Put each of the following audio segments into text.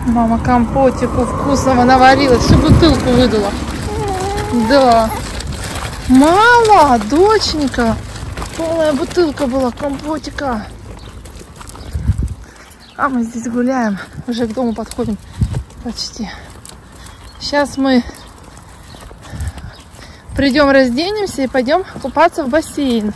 Мама компотику вкусного наварила, всю бутылку выдала. Да. Мало, доченька. Полная бутылка была компотика. А мы здесь гуляем. Уже к дому подходим почти. Сейчас мы придем, разденемся и пойдем купаться в бассейн.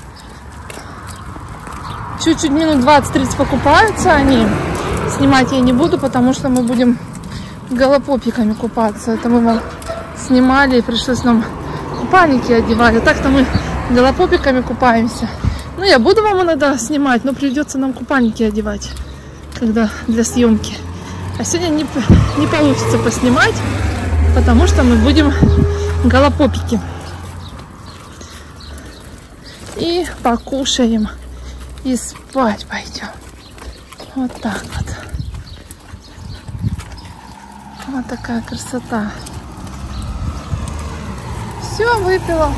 Чуть-чуть минут 20-30 покупаются они. Снимать я не буду, потому что мы будем голопопиками купаться. Это мы вам снимали и пришлось нам купальники одевать. А так-то мы голопопиками купаемся. Ну, я буду вам иногда снимать, но придется нам купальники одевать, когда для съемки. А сегодня не получится поснимать, потому что мы будем голопопики. И покушаем, и спать пойдем. Вот так вот. Вот такая красота. Все, выпила.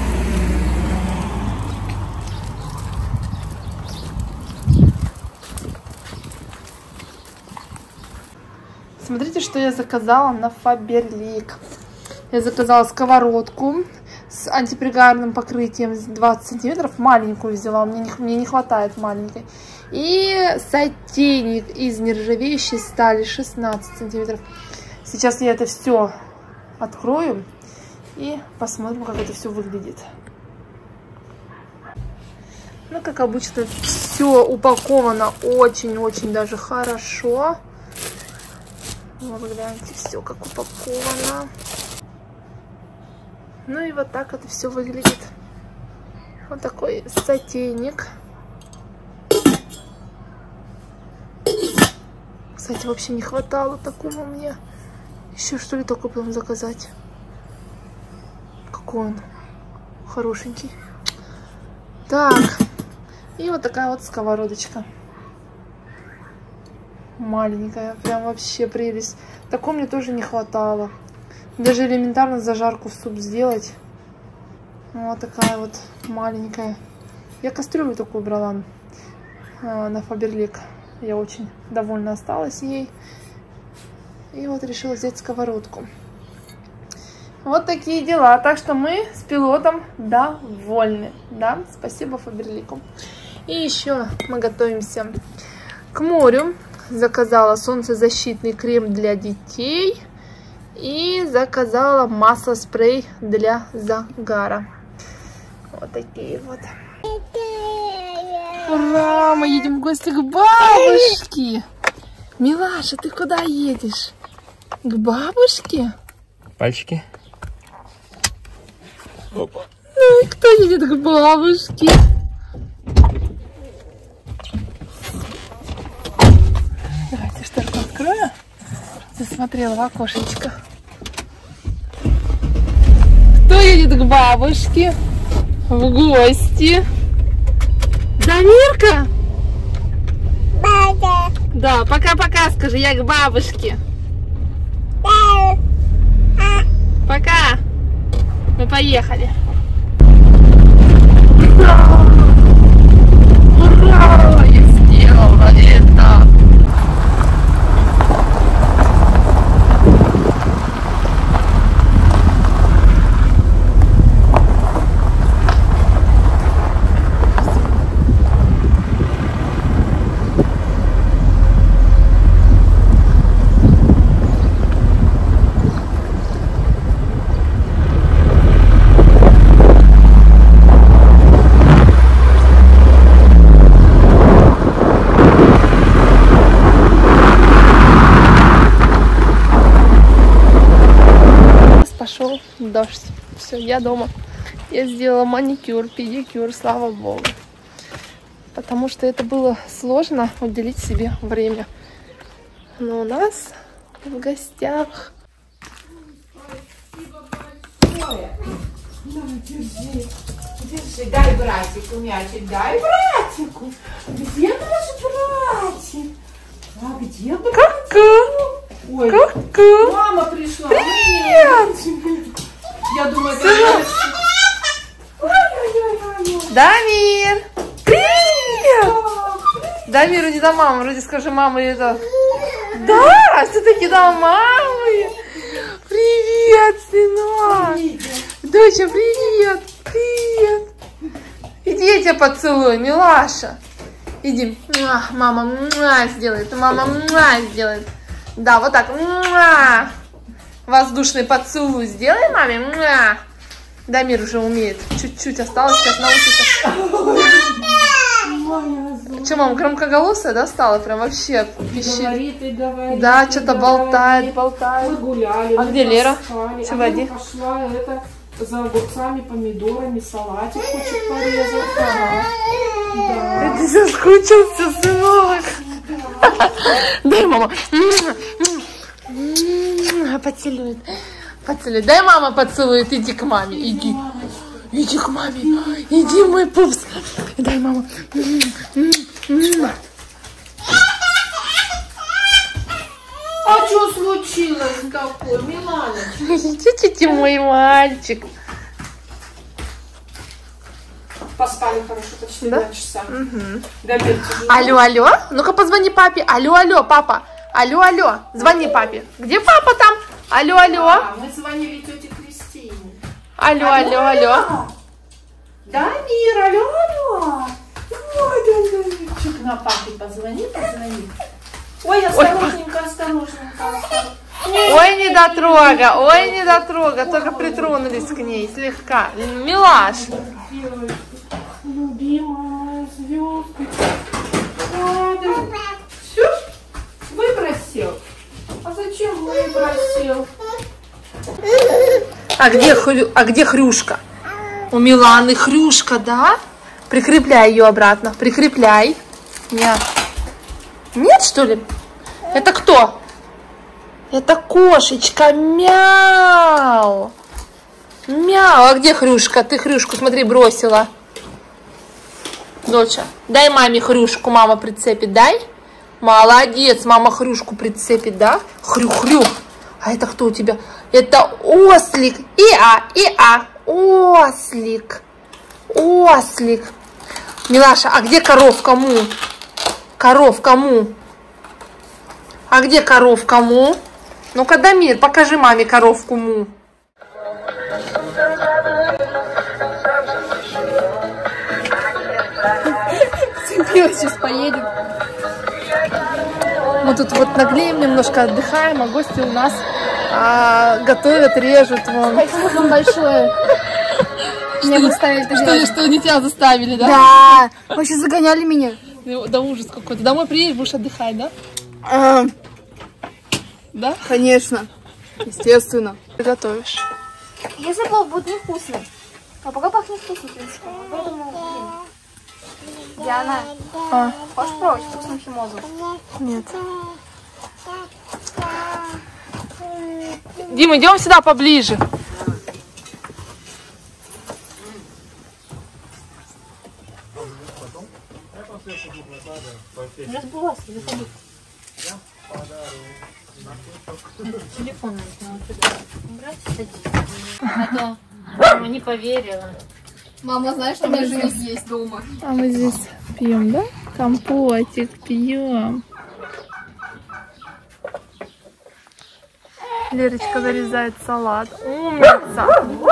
Смотрите, что я заказала на Faberlic. Я заказала сковородку с антипригарным покрытием 20 сантиметров. Маленькую взяла, мне не хватает маленькой. И сотейник из нержавеющей стали 16 сантиметров. Сейчас я это все открою и посмотрим, как это все выглядит. Ну, как обычно, все упаковано очень-очень даже хорошо. Вот, гляньте, все как упаковано. Ну и вот так это все выглядит. Вот такой сотейник. Кстати, вообще не хватало такого мне. Еще что ли такое потом заказать? Какой он хорошенький. Так. И вот такая вот сковородочка. Маленькая. Прям вообще прелесть. Такой мне тоже не хватало. Даже элементарно зажарку в суп сделать. Вот такая вот маленькая. Я кастрюлю такую брала на Faberlic. Я очень довольна осталась ей. И вот решила взять сковородку. Вот такие дела. Так что мы с пилотом довольны. Да? Спасибо Faberlic. И еще мы готовимся к морю. Заказала солнцезащитный крем для детей. И заказала масло-спрей для загара. Вот такие вот. Ура! Мы едем в гости к бабушке. Милаша, ты куда едешь? К бабушке? Пальчики. Опа. Ну и кто едет к бабушке? Давайте шторку открою. Засмотрела в окошечко. Кто едет к бабушке? В гости. Дамирка? Да, пока-пока скажи, я к бабушке. Пока. Мы поехали. Ура! Ура! Я сделала это! Пошел дождь. Все, я дома. Я сделала маникюр, педикюр, слава богу. Потому что это было сложно уделить себе время. Но у нас в гостях. Держи, держи, дай братику мячик, дай братику. Где наш братик? А где братик? Ой, Ку-ку. мама пришла. Привет! Я думаю, это... Да, все-таки до мамы. Привет, сынок. Доча, привет. Привет. Иди, я тебя поцелую, милаша. Иди. Мама сделает. Мама сделает. Да, вот так. Воздушный поцелуй сделай маме. Дамир уже умеет. Чуть-чуть осталось, сейчас научится. Че, мама, громкоголосая, да, стала? Прям вообще пищит. Говорит и говорит. Да, что-то болтает. Мы гуляли. А где Лера? Че, води? Пошла это за огурцами, помидорами, салатик хочет порезать. Ага. Да. Ты соскучился, сынок. Дай, мама. Поцелует. Поцелуй. Дай, мама поцелует. Иди к маме. Иди. Иди к маме. Иди, мой пупс. Дай, мама. А что случилось такое, Миланочка? Идите, мой мальчик. Поспали хорошо, почти 2 часа. Угу. Алло, алло. Ну-ка позвони папе. Алло, алло, папа. Алло, алло. Звони папе. Где папа там? Алло, алло. А, мы звонили тете Кристине. Алло, алло, алло. Да, Мир, алло, алло. Ой, да, Мирчик, на папе позвони. Ой, осторожненько. Ой, не дотрога, только притронулись к ней слегка. Милаш. Любимая звездочка. Все? Выбросил? А зачем выбросил? А где Хрюшка? У Миланы Хрюшка, да? Прикрепляй ее обратно. Прикрепляй. Нет. Нет, что ли? Это кто? Это кошечка. Мяу. Мяу. А где Хрюшка? Ты Хрюшку, смотри, бросила. Доча, дай маме Хрюшку. Мама прицепит, дай. Молодец. Мама Хрюшку прицепит, да? Хрю-хрю. А это кто у тебя? Это ослик. И-а. Ослик. Милаша, а где коровка Му? Коровка Му. А где коровка Му? Ну-ка, Дамир, покажи маме коровку Му. Сейчас поедем. Мы тут вот наглеем, немножко отдыхаем, а гости у нас готовят, режут. Спасибо большое. Меня заставили. Что они тебя заставили, да? Да. Вообще загоняли меня. Да ужас какой-то. Домой приедешь, будешь отдыхать, да? Да? Конечно. Естественно. Ты готовишь. Если плов будет невкусный. А пока пахнет вкусно, в принципе. Поэтому, Диана, хочешь пробовать вкусную химозу? Нет. Дима, идем сюда поближе. Телефон убрать, а то мама не поверила. Мама, знаешь, что у меня жених есть дома? А мы здесь пьем, да? Компотик пьем. Лерочка зарезает салат. Умница.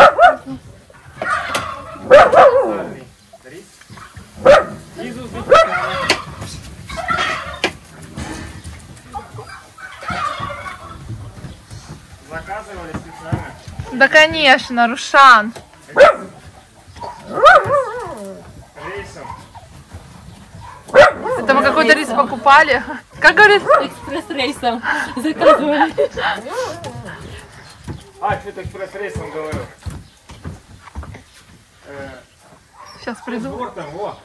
Заказывали специально? Да, конечно, Рушан. Рейсом. Это мы какой-то рис покупали. Как говорит? Экспресс-рейсом заказывали. А, что-то экспресс-рейсом говорю. Сейчас приду. Бортом, во.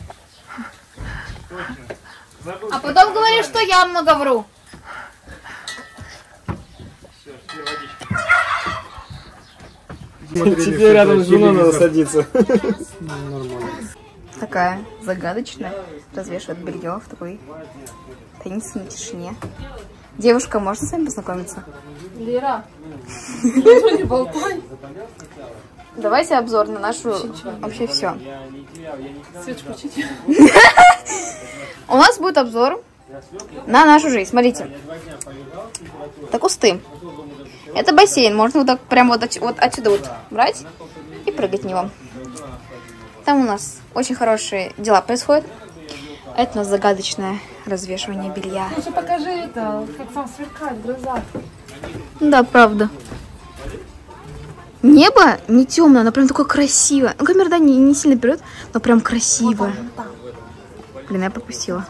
Точно. Забыл, А потом говоришь, что я много вру. Все, водички. Теперь рядом с женой надо садиться. Нормально. Такая загадочная. Развешивает белье в такой таинственной тишине. Девушка, можно с вами познакомиться? Лера, не болтай. Давайте обзор на нашу вообще все. Свет включите. У нас будет обзор на нашу жизнь. Смотрите. Это кусты. Это бассейн. Можно вот так прямо вот отсюда вот брать и прыгать в него. Там у нас очень хорошие дела происходят. Это у нас загадочное развешивание белья. Лучше покажи это, как там сверкает в глазах. Да, правда. Небо не темное, оно прям такое красивое. Ну, камера, да, не сильно берет, но прям красивое. Блин, я пропустила.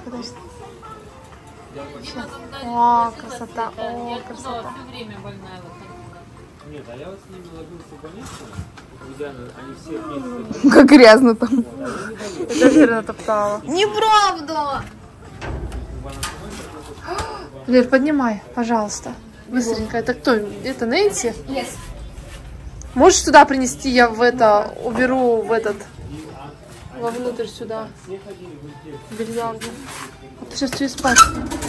О, красота, о, красота. Все время больная выходила. Нет, а я вот с ними ложился в больницу. Они все вместе. Как грязно там. Это Вера натоптала. Неправда! Лер, поднимай, пожалуйста. Быстренько. Это кто? Это Нэнси? Yes. Можешь сюда принести? Я в это уберу в этот вовнутрь сюда. Бильярду. А ты сейчас через спать.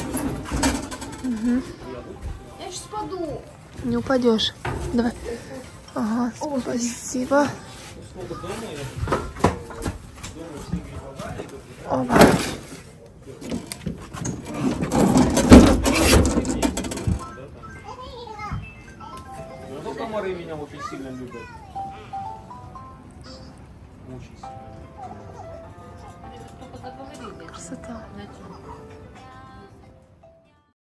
Угу. Я сейчас паду. Не упадешь. Давай. Ага, спасибо. Оба. Ну, комары меня очень сильно любят. Очень сильно. Только заговорили. Красота. На чем?